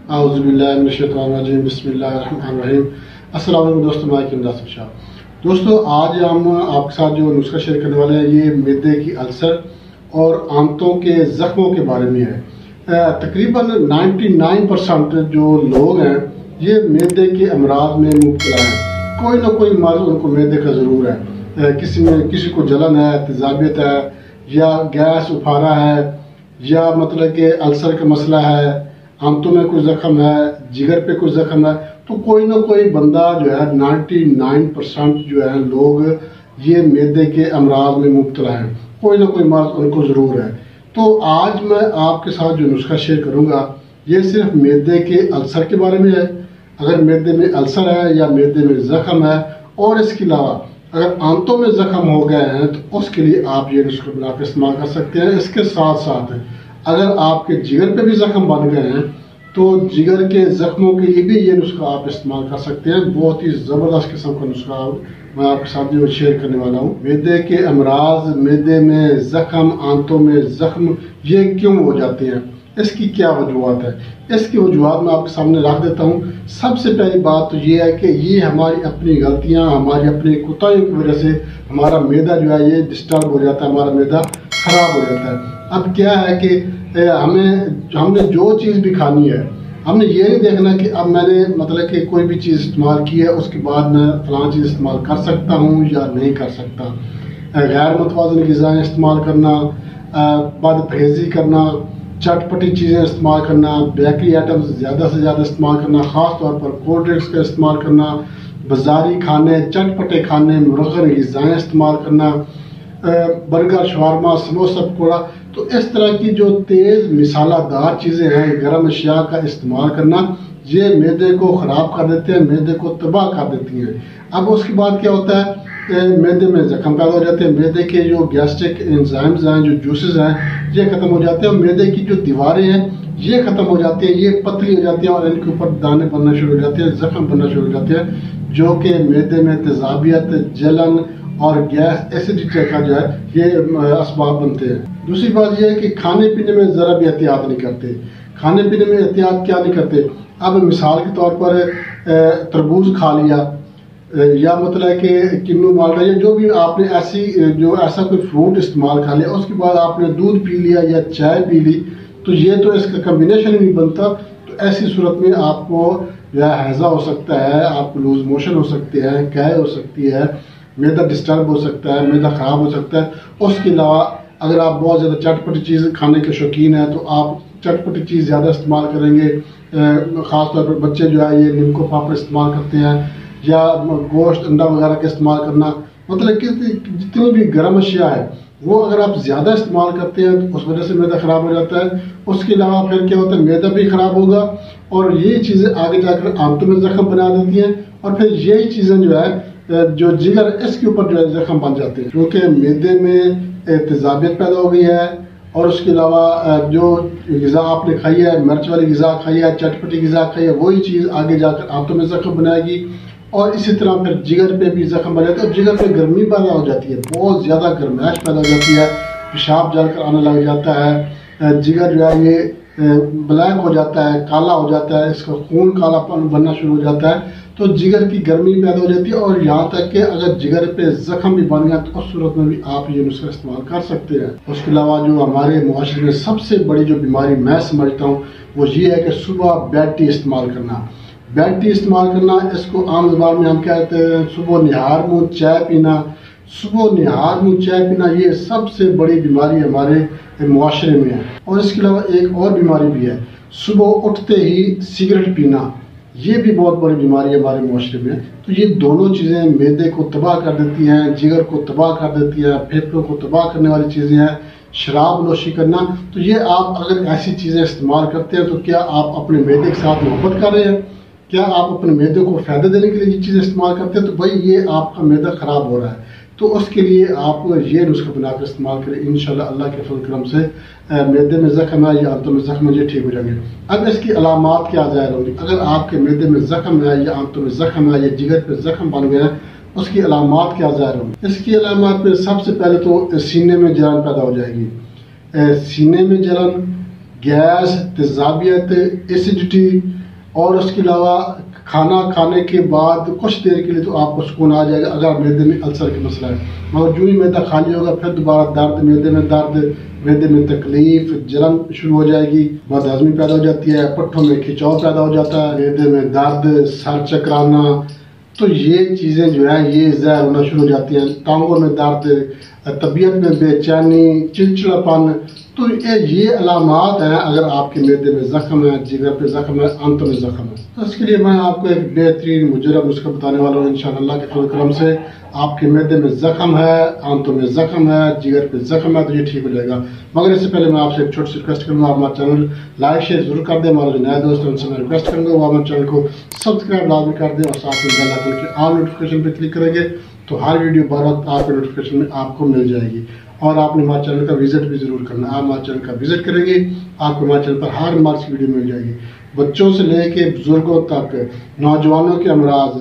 आउज़ुबिल्लाहिमिनश्शैतानिर्रजीम बिस्मिल्लाहिर्रहमानिर्रहीम। अस्सलाम वालेकुम दोस्तों, मैं इमरान शाह। दोस्तों, आज हम आपके साथ जो नुस्खा शेयर करने वाले हैं ये मैदे की अल्सर और आंतों के ज़ख्मों के बारे में है। तकरीबन 99% जो लोग हैं ये मैदे के अमराज में मुब्तला हैं। कोई ना कोई मर्ज़ उनको मैदे का ज़रूर है। किसी को जलन है, तेज़ाबियत है, या गैस उफारा है, या मतलब कि अल्सर का मसला है, आंतों में कोई ज़ख्म है, जिगर पे कोई ज़ख्म है। तो कोई ना कोई बंदा जो है 99% जो है लोग ये मैदे के अमराज में मुब्तला हैं। कोई ना कोई मर्ज़ उनको ज़रूर है। तो आज मैं आपके साथ जो नुस्खा शेयर करूँगा ये सिर्फ मैदे के अल्सर के बारे में है। अगर मैदे में अल्सर है या मैदे में ज़ख्म है, और इसके अलावा अगर आंतों में ज़ख्म हो गए हैं तो उसके लिए आप ये नुस्खा बना कर इस्तेमाल कर सकते हैं। इसके साथ साथ अगर आपके जिगर पे भी ज़ख्म बन गए हैं तो जिगर के ज़ख्मों के लिए भी ये नुस्खा आप इस्तेमाल कर सकते हैं। बहुत ही ज़बरदस्त किस्म का नुस्खा मैं आपके साथ जो शेयर करने वाला हूँ। मैदे के अमराज, मैदे में ज़ख्म, आंतों में ज़ख्म ये क्यों हो जाते हैं, इसकी क्या वजूहत है, इसकी वजूहत मैं आपके सामने रख देता हूँ। सबसे पहली बात तो ये है कि ये हमारी अपनी गलतियाँ, हमारी अपनी कोताहियों की वजह से हमारा मैदा जो है ये डिस्टर्ब हो जाता है, हमारा मैदा ख़राब हो जाता है। अब क्या है कि हमने जो चीज़ भी खानी है, हमने ये नहीं देखना कि अब मैंने मतलब कि कोई भी चीज़ इस्तेमाल की है उसके बाद मैं फ़लाँ चीज़ इस्तेमाल कर सकता हूँ या नहीं कर सकता। गैर मुतवाज़िन ग़िज़ाएँ इस्तेमाल करना, बदपरहेज़ी करना, चटपटी चीज़ें इस्तेमाल करना, बेकरी आइटम्स ज़्यादा से ज़्यादा इस्तेमाल करना, ख़ास तौर पर कोल्ड ड्रिंक्स का इस्तेमाल करना, बाज़ारी खाने, चटपटे खाने, मुरग़्ग़र ग़िज़ाएँ इस्तेमाल करना, बर्गर, शवारमा, समोसा, पकौड़ा। तो इस तरह की जो तेज़ मिसालादार चीज़ें हैं, गर्म अशिया का इस्तेमाल करना, ये मैदे को ख़राब कर देते हैं, मैदे को तबाह कर देती हैं। अब उसके बाद क्या होता है, मैदे में ज़ख्म पैदा हो जाते हैं, मैदे के जो गैस्ट्रिक एंजाइम्स हैं, जो जूसेस हैं, ये ख़त्म हो जाते हैं, और मैदे की जो दीवारें हैं ये ख़त्म हो जाती हैं, ये पतली हो जाती हैं, और इनके ऊपर दाने बनना शुरू हो जाते हैं, ज़ख्म बनना शुरू हो जाते हैं, जो कि मैदे में तेज़ाबियत, जलन और गैस, एसिडिटी का जो है ये असबाब बनते हैं। दूसरी बात यह है कि खाने पीने में ज़रा भी एहतियात नहीं करते। खाने पीने में एहतियात क्या नहीं करते, अब मिसाल के तौर पर तरबूज खा लिया, या मतलब कि किन्नू माल्टा, या जो भी आपने ऐसा कोई फ्रूट इस्तेमाल खा लिया, उसके बाद आपने दूध पी लिया या चाय पी ली, तो ये तो इसका कम्बिनेशन ही नहीं बनता। तो ऐसी सूरत में आपको या हैज़ा हो सकता है, आपको लूज मोशन हो सकते हैं, कै हो सकती है, मैदा डिस्टर्ब हो सकता है, मैदा ख़राब हो सकता है। उसके अलावा अगर आप बहुत ज़्यादा चटपटी चीज़ खाने के शौकीन हैं तो आप चटपटी चीज़ ज़्यादा इस्तेमाल करेंगे। ख़ास तौर पर बच्चे जो है ये नीमको पापड़ इस्तेमाल करते हैं, या गोश्त, अंडा वगैरह का इस्तेमाल करना, मतलब कि जितनी भी गर्म अशिया है वो अगर आप ज़्यादा इस्तेमाल करते हैं तो उस वजह से मैदा ख़राब हो जाता है। उसके अलावा फिर क्या होता है, मैदा भी ख़राब होगा, और ये चीज़ें आगे जाकर आंतों में ज़ख्म बना देती हैं, और फिर यही चीज़ें जो है जो जिगर, इसके ऊपर जो है ज़ख्म बन जाते हैं, क्योंकि मैदे में तेज़ाबियत पैदा हो गई है। और उसके अलावा जो ग़िज़ा आपने खाई है, मिर्च वाली ग़िज़ा खाई है, चटपटी ग़िज़ा खाई है, वही चीज़ आगे जाकर आंतों में ज़ख्म बनाएगी, और इसी तरह फिर जिगर पे भी ज़ख्म बन जाता है। और जिगर पे गर्मी पैदा हो जाती है, बहुत ज़्यादा गर्माइश पैदा हो जाती है, पेशाब जलकर आने लग जाता है, जिगर जो है ये ब्लैक हो जाता है, काला हो जाता है, इसका खून कालापन बनना शुरू हो जाता है। तो जिगर की गर्मी पैदा हो जाती है, और यहाँ तक कि अगर जिगर पे ज़ख्म भी बन गया तो उस सूरत में भी आप ये नुस्खा इस्तेमाल कर सकते हैं। उसके अलावा जो हमारे मुआशरे में सबसे बड़ी जो बीमारी मैं समझता हूँ वो ये है कि सुबह बेड टी इस्तेमाल करना। बेड टी इस्तेमाल करना, इसको आम ज़बान में हम कहते हैं सुबह निहार मुँह चाय पीना। सुबह निहार मुँह चाय पीना ये सबसे बड़ी बीमारी हमारे मुआशरे में है। और इसके अलावा एक और बीमारी भी है, सुबह उठते ही सिगरेट पीना, ये भी बहुत बड़ी बीमारी है हमारे मुआशरे में। तो ये दोनों चीज़ें मैदे को तबाह कर देती हैं, जिगर को तबाह कर देती हैं, फेफड़ों को तबाह करने वाली चीज़ें हैं। शराब नोशी करना, तो ये आप अगर ऐसी चीज़ें इस्तेमाल करते हैं तो क्या आप अपने मैदे के साथ मोहब्बत कर रहे हैं? क्या आप अपने मैदे को फ़ायदा देने के लिए ये चीज़ें इस्तेमाल करते हैं? तो भाई ये आपका मैदा ख़राब हो रहा है। तो उसके लिए आप ये नुस्खा बनाकर इस्तेमाल करें, इंशाल्लाह अल्लाह के फज़ल करम से मैदे में ज़ख्म है या आंतों में ज़ख्म है ये ठीक हो जाएंगे। अब इसकी अलामात क्या ज़ाहिर होंगी, अगर आपके मैदे में ज़ख्म है या आंतों में ज़ख्म है या जिगर पे ज़ख्म बन गया है, उसकी अलामात क्या ज़ाहिर होंगी। इसकी अलामात में सबसे पहले तो सीने में जलन पैदा हो जाएगी। सीने में जलन, गैस, तेजाबियत, एसिडिटी और उसके अलावा खाना खाने के बाद कुछ देर के लिए तो आपको सुकून आ जाएगा अगर मैदे में अल्सर का मसला है। मगर जो ही मैदा खाली होगा फिर दोबारा दर्द, मैदे में दर्द, मैदे में तकलीफ, जलन शुरू हो जाएगी, बदहजमी पैदा हो जाती है, पट्ठों में खिंचाव पैदा हो जाता है, मैदे में दर्द, सर चकराना। तो ये चीज़ें जो है ये ज़हर होना शुरू हो जाती हैं, टांगों में दर्द, तबीयत में बेचैनी, चिड़चिड़ापन। तो ये अलामात हैं अगर आपके मैदे में ज़ख्म है, जिगर पे ज़ख्म है, आंतों में ज़ख्म है। तो इसके लिए मैं आपको एक बेहतरीन मुजरब नुस्खा बताने वाला हूँ इंशाअल्लाह के फजल करम से। आपके मैदे में ज़ख्म है, आंतों में ज़ख्म है, जिगर पे ज़ख्म है, तो ये ठीक हो जाएगा। मगर इससे पहले मैं आपसे एक छोटी सी रिक्वेस्ट करूँगा, आप हमारा चैनल लाइक शेयर जरूर कर दें। हमारे नए दोस्त हैं उनसे मैं रिक्वेस्ट करूँगा वो हमारे चैनल को सब्सक्राइब लाजमी कर दें और साथ में बेल आइकन के ऑल नोटिफिकेशन पर क्लिक करेंगे तो हर वीडियो बर वक्त आपके नोटिफिकेशन में आपको मिल जाएगी। और आपने हमारे चैनल का विजिट भी जरूर करना। आप हमारे चैनल का विजिट करेंगे आपको हमारे चैनल पर हर मार्च की वीडियो मिल जाएगी। बच्चों से लेके बुजुर्गों तक, नौजवानों के अमराज,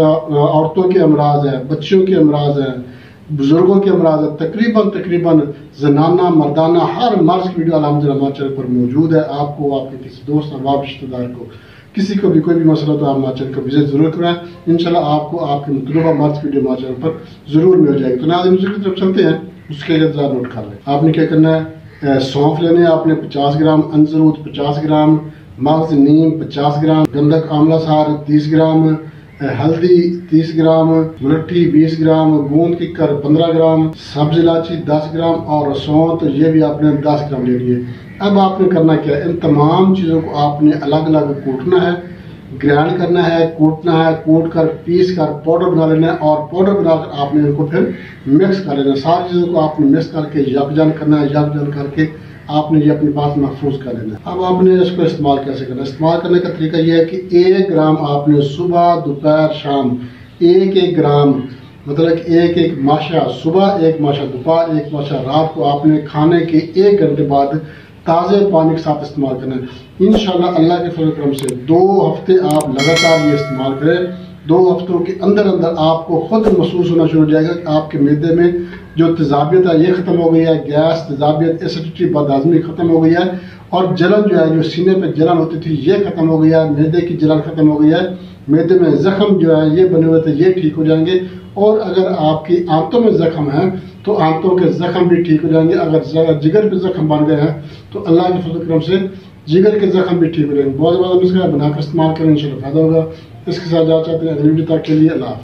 औरतों के अमराज है, बच्चों के अमराज हैं, बुजुर्गों के अमराज है, तकरीबन जनाना मर्दाना हर मर्ज की वीडियो अल्हम्दुलिल्लाह हमारे चैनल पर मौजूद है। आपको आपके किसी दोस्त अहबाब रिश्तेदार को किसी को भी कोई भी मसला तो आप हमारे चैनल का विजिट जरूर कराएं। इंशाल्लाह आपको आपके मतलूबा मर्ज की वीडियो हमारे चैनल पर जरूर मिल जाएगी। तो नाज़रीन की तरफ चलते हैं, उसके लिए ज़रा नोट कर लें। आपने क्या करना है, सौंफ लेने हैं आपने 50 ग्राम, अंजरूद 50 ग्राम, मगज नीम 50 ग्राम, गंधक आंवला सार 30 ग्राम, हल्दी 30 ग्राम, मुलट्ठी 20 ग्राम, गूंद किकर 15 ग्राम, सब्ज इलायची 10 ग्राम और सौंठ ये भी आपने 10 ग्राम ले लिए। अब आपने करना क्या है, इन तमाम चीज़ों को आपने अलग अलग कूटना है, ग्राइंड करना है, कूटना है, कूट कर पीस कर पाउडर बना लेना है और पाउडर बनाकर आपने इनको फिर मिक्स कर लेना है। सारी चीज़ों को आपने मिक्स करके यकजान करना है, यकजान करके आपने ये अपने पास महफूज कर लेना है। अब आपने इसको इस्तेमाल कैसे करना है, इस्तेमाल करने का तरीका यह है कि 1 ग्राम आपने सुबह, दोपहर, शाम 1-1 ग्राम, मतलब एक माशा सुबह, 1 माशा दोपहर, 1 माशा रात को आपने खाने के 1 घंटे बाद ताज़े पानी के साथ इस्तेमाल करना है। इंशाल्लाह अल्लाह के फजल करम से 2 हफ्ते आप लगातार ये इस्तेमाल करें। 2 हफ्तों के अंदर अंदर आपको खुद महसूस होना शुरू हो जाएगा कि आपके मैदे में जो तेजाबियत है ये ख़त्म हो गई है, गैस, तेजाबियत, एसिडिटी, बदहजमी ख़त्म हो गई है और जलन जो है, जो सीने पे जलन होती थी ये ख़त्म हो गई है, मैदे की जलन ख़त्म हो गई है, मैदे में ज़ख्म जो है ये बने हुए थे ये ठीक हो जाएंगे। और अगर आपकी आंतों में ज़ख्म है तो आंतों के ज़ख्म भी ठीक हो जाएंगे। अगर जिगर पे ज़ख्म बन गए हैं तो अल्लाह के फजल करम से जिगर के ज़ख्म भी ठीक हो जाएंगे। बहुत नुस्खा बनाकर इस्तेमाल करें, इंशाल्लाह फ़ायदा होगा। इसके साथ जा चाहते हैं अगली वीडियो तक के लिए अल्लाह।